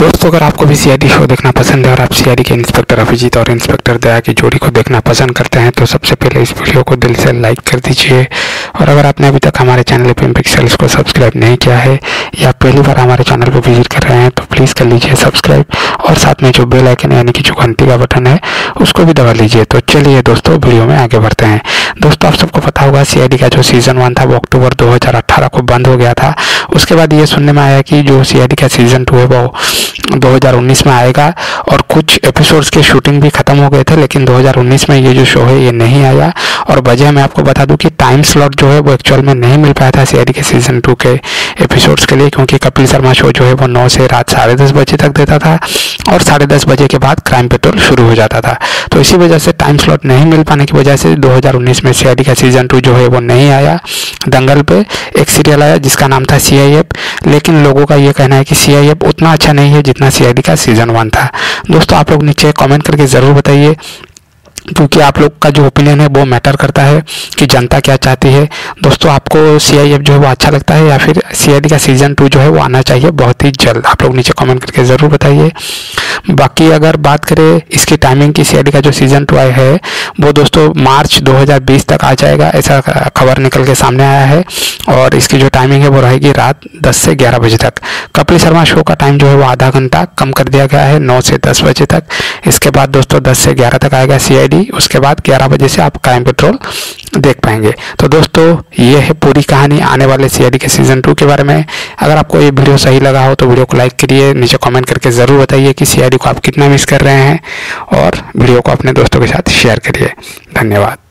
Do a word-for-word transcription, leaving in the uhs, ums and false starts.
दोस्तों, अगर आपको भी सीआईडी शो देखना पसंद है और आप सीआईडी के इंस्पेक्टर अभिजीत और इंस्पेक्टर दया की जोड़ी को देखना पसंद करते हैं तो सबसे पहले इस वीडियो को दिल से लाइक कर दीजिए। और अगर आपने अभी तक हमारे चैनल पिम पिक्सेल्स को सब्सक्राइब नहीं किया है या पहली बार हमारे चैनल को विजिट कर रहे हैं तो प्लीज़ कर लीजिए सब्सक्राइब और साथ में जो बेल आइकन यानी कि जो घंटी का बटन है उसको भी दबा लीजिए। तो चलिए दोस्तों, वीडियो में आगे बढ़ते हैं। दोस्तों, आप सबको पता होगा सीआईडी का जो सीजन वन था वो अक्टूबर दो हज़ार अठारह को बंद हो गया था। उसके बाद ये सुनने में आया कि जो सीआईडी का सीजन टू है वो दो हज़ार उन्नीस में आएगा और कुछ एपिसोड्स की शूटिंग भी खत्म हो गए थे, लेकिन दो हज़ार उन्नीस में ये जो शो है ये नहीं आया। और वजह मैं आपको बता दूं कि टाइम स्लॉट जो है वो एक्चुअल में नहीं मिल पाया था सीआईडी के सीजन टू के एपिसोड्स के लिए, क्योंकि कपिल शर्मा शो जो है वो नौ से रात साढ़े दस बजे तक देता था और साढ़े दस बजे के बाद क्राइम पेट्रोल शुरू हो जाता था। तो इसी वजह से टाइम स्लॉट नहीं मिल पाने की वजह से दो हज़ार उन्नीस में सीआईडी का सीजन टू जो है वो नहीं आया। दंगल पे एक सीरियल आया जिसका नाम था सीआईएफ, लेकिन लोगों का ये कहना है कि सीआईएफ उतना अच्छा नहीं है जितना सीआईडी का सीजन वन था। दोस्तों, आप लोग नीचे कमेंट करके ज़रूर बताइए, क्योंकि आप लोग का जो ओपिनियन है वो मैटर करता है कि जनता क्या चाहती है। दोस्तों, आपको सीआईएफ जो है वो अच्छा लगता है या फिर सीआईडी का सीजन टू जो है वो आना चाहिए बहुत ही जल्द? आप लोग नीचे कमेंट करके ज़रूर बताइए। बाकी अगर बात करें इसकी टाइमिंग की, सीआईडी का जो सीजन टू आया है वो दोस्तों मार्च दो हज़ार बीस तक आ जाएगा, ऐसा खबर निकल के सामने आया है। और इसकी जो टाइमिंग है वो रहेगी रात दस से ग्यारह बजे तक। कपिल शर्मा शो का टाइम जो है वो आधा घंटा कम कर दिया गया है, नौ से दस बजे तक। इसके बाद दोस्तों दस से ग्यारह तक आएगा सीआईडी, उसके बाद ग्यारह बजे से आप क्राइम पेट्रोल देख पाएंगे। तो दोस्तों, ये है पूरी कहानी आने वाले सीआईडी के सीजन टू के बारे में। अगर आपको ये वीडियो सही लगा हो तो वीडियो को लाइक करिए, नीचे कमेंट करके ज़रूर बताइए कि सीआईडी को आप कितना मिस कर रहे हैं और वीडियो को अपने दोस्तों के साथ शेयर करिए। धन्यवाद।